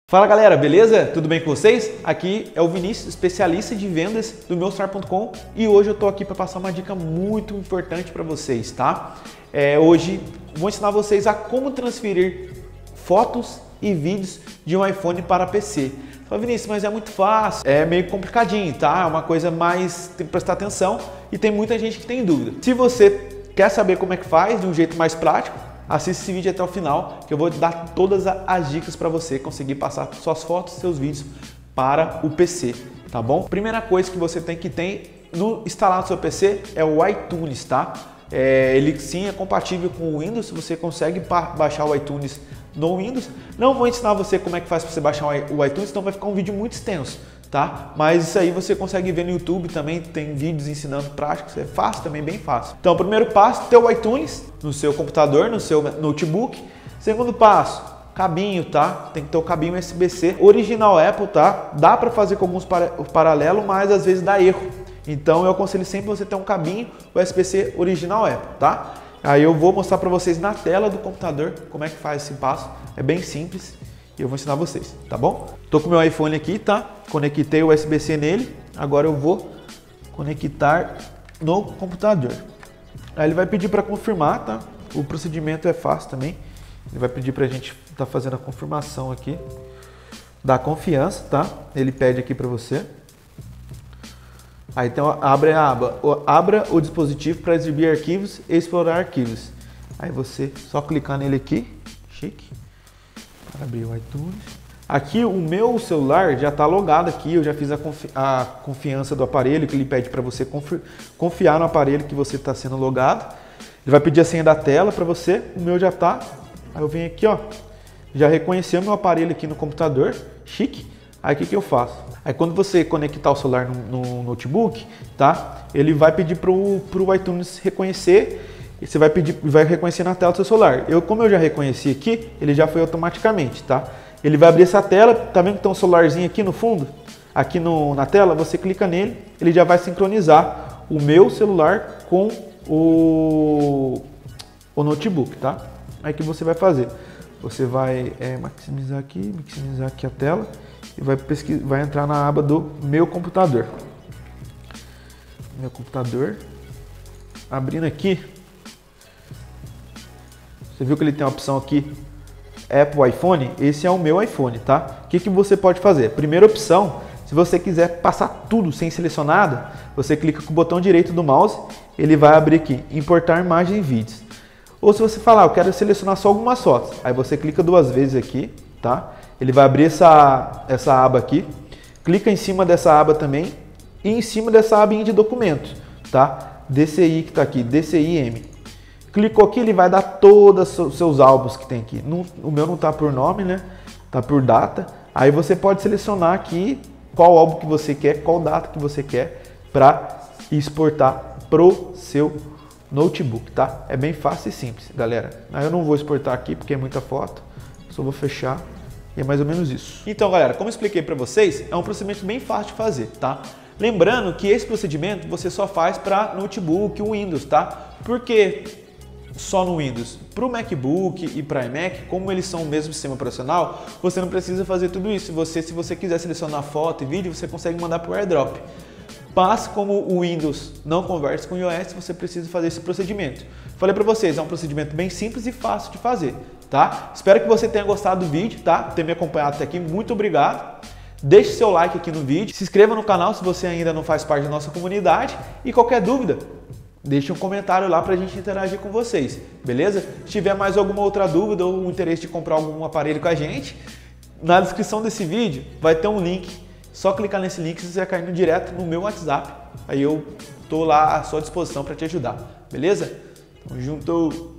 Fala galera, beleza? Tudo bem com vocês? Aqui é o Vinícius, especialista de vendas do meustar.com, e hoje eu tô aqui para passar uma dica muito importante para vocês, tá? Hoje vou ensinar vocês a como transferir fotos e vídeos de um iPhone para PC. Fala, Vinícius, mas é muito fácil, é meio complicadinho, tá? É uma coisa mais, tem que prestar atenção e tem muita gente que tem dúvida. Se você quer saber como é que faz de um jeito mais prático, assista esse vídeo até o final, que eu vou dar todas as dicas para você conseguir passar suas fotos e seus vídeos para o PC, tá bom? Primeira coisa que você tem que ter instalado no seu PC é o iTunes, tá? Ele sim é compatível com o Windows, você consegue baixar o iTunes no Windows. Não vou ensinar você como é que faz para você baixar o iTunes, então vai ficar um vídeo muito extenso, tá? Mas isso aí você consegue ver no YouTube também, tem vídeos ensinando práticos, é fácil também, bem fácil. Então, o primeiro passo, ter o iTunes no seu computador, no seu notebook. Segundo passo, cabinho, tá? Tem que ter o cabinho USB-C original Apple, tá? Dá para fazer com alguns paralelos, mas às vezes dá erro. Então, eu aconselho sempre você ter um cabinho USB-C original Apple, tá? Aí eu vou mostrar para vocês na tela do computador como é que faz esse passo. É bem simples e eu vou ensinar vocês, tá bom? Tô com o meu iPhone aqui, tá? Conectei o USB-C nele. Agora eu vou conectar no computador. Aí ele vai pedir para confirmar, tá? O procedimento é fácil também. Ele vai pedir para a gente estar fazendo a confirmação aqui da confiança, tá? Ele pede aqui para você. Aí então abre a aba, abra o dispositivo para exibir arquivos e explorar arquivos. Aí você só clicar nele aqui, chique, para abrir o iTunes. Aqui o meu celular já está logado aqui, eu já fiz a confiança do aparelho, que ele pede para você confiar no aparelho que você está sendo logado. Ele vai pedir a senha da tela para você, o meu já está. Aí eu venho aqui, ó, já reconheceu meu aparelho aqui no computador, chique. Aí o que eu faço? Aí quando você conectar o celular no notebook, tá? Ele vai pedir pro iTunes reconhecer, e você vai reconhecer na tela do seu celular. Como eu já reconheci aqui, ele já foi automaticamente, tá? Ele vai abrir essa tela, tá vendo que tem um celularzinho aqui no fundo? Aqui na tela, você clica nele, ele já vai sincronizar o meu celular com o notebook, tá? Aí o que você vai fazer? Você vai maximizar aqui a tela e vai entrar na aba do meu computador. Meu computador. Abrindo aqui, você viu que ele tem a opção aqui, Apple iPhone? Esse é o meu iPhone, tá? O que você pode fazer? Primeira opção, se você quiser passar tudo sem selecionar nada, você clica com o botão direito do mouse, ele vai abrir aqui, importar imagens e vídeos. Ou se você falar, eu quero selecionar só algumas fotos, aí você clica duas vezes aqui, tá? Ele vai abrir essa aba aqui, clica em cima dessa aba também e em cima dessa abinha de documentos, tá? DCI que tá aqui, DCI-M. Clicou aqui, ele vai dar todos os seus álbuns que tem aqui. O meu não tá por nome, né? Tá por data. Aí você pode selecionar aqui qual álbum que você quer, qual data que você quer para exportar pro seu notebook, tá? É bem fácil e simples, galera. Aí eu não vou exportar aqui porque é muita foto, só vou fechar e é mais ou menos isso. Então, galera, como eu expliquei para vocês, é um procedimento bem fácil de fazer, tá? Lembrando que esse procedimento você só faz para notebook, Windows, tá? Por que só no Windows? Para o MacBook e para iMac, como eles são o mesmo sistema operacional, você não precisa fazer tudo isso. Se você quiser selecionar foto e vídeo, você consegue mandar para o AirDrop. Mas como o Windows não conversa com o iOS, você precisa fazer esse procedimento. Falei para vocês, é um procedimento bem simples e fácil de fazer, tá? Espero que você tenha gostado do vídeo, tá? Ter me acompanhado até aqui, muito obrigado. Deixe seu like aqui no vídeo, se inscreva no canal se você ainda não faz parte da nossa comunidade e qualquer dúvida, deixe um comentário lá para a gente interagir com vocês, beleza? Se tiver mais alguma outra dúvida ou um interesse de comprar algum aparelho com a gente, na descrição desse vídeo vai ter um link. Só clicar nesse link e você vai cair direto no meu WhatsApp. Aí eu tô lá à sua disposição para te ajudar, beleza? Tamo junto!